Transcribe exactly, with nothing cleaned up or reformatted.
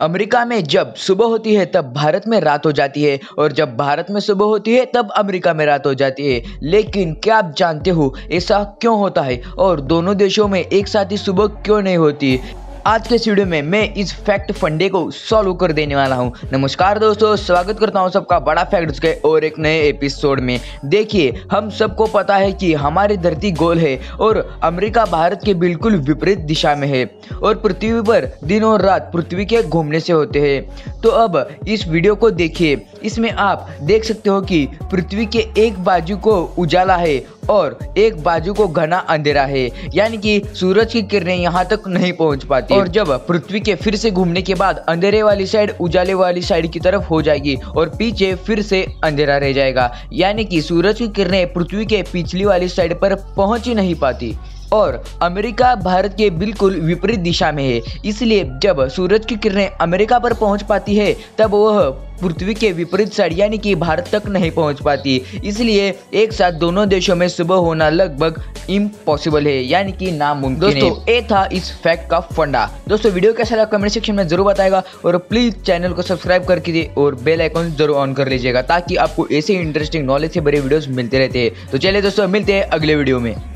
America में जब सुबह होती है तब भारत में रात हो जाती है और जब भारत में सुबह होती है तब अमेरिका में रात हो जाती है। लेकिन क्या आप जानते हो ऐसा क्यों होता है और दोनों देशों में एक साथ ही सुबह क्यों नहीं होती? आज के इस वीडियो में मैं इस फैक्ट फंडे को सॉल्व कर देने वाला हूं। नमस्कार दोस्तों, स्वागत करता हूं सबका बड़ा फैक्ट्स के और एक नए एपिसोड में। देखिए, हम सबको पता है कि हमारी धरती गोल है और अमेरिका भारत के बिल्कुल विपरीत दिशा में है और पृथ्वी पर दिन और रात पृथ्वी के घूमने से होते हैं। तो अब इस वीडियो को देखिए, इसमें आप देख सकते हो कि पृथ्वी के एक बाजू को उजाला है और एक बाजू को घना अंधेरा है, यानी कि सूरज की किरणें यहाँ तक नहीं पहुँच पाती। और जब पृथ्वी के फिर से घूमने के बाद अंधेरे वाली साइड उजाले वाली साइड की तरफ हो जाएगी और पीछे फिर से अंधेरा रह जाएगा, यानी कि सूरज की किरणें पृथ्वी के पिछली वाली साइड पर पहुंच ही नहीं पाती। और अमेरिका भारत के बिल्कुल विपरीत दिशा में है, इसलिए जब सूरज की किरणें अमेरिका पर पहुंच पाती है तब वह पृथ्वी के विपरीत साइड यानी कि भारत तक नहीं पहुंच पाती। इसलिए एक साथ दोनों देशों में सुबह होना लगभग इम्पॉसिबल है, यानी कि नामुमकिन है। दोस्तों, ये था इस फैक्ट का फंडा। दोस्तों, वीडियो कैसा लगा कमेंट सेक्शन में जरूर बताएगा और प्लीज चैनल को सब्सक्राइब करके दे और बेल आइकन जरूर ऑन कर लीजिएगा ताकि आपको ऐसे इंटरेस्टिंग नॉलेज से भरे वीडियोस मिलते रहते हैं। तो चलिए दोस्तों, मिलते हैं अगले वीडियो में।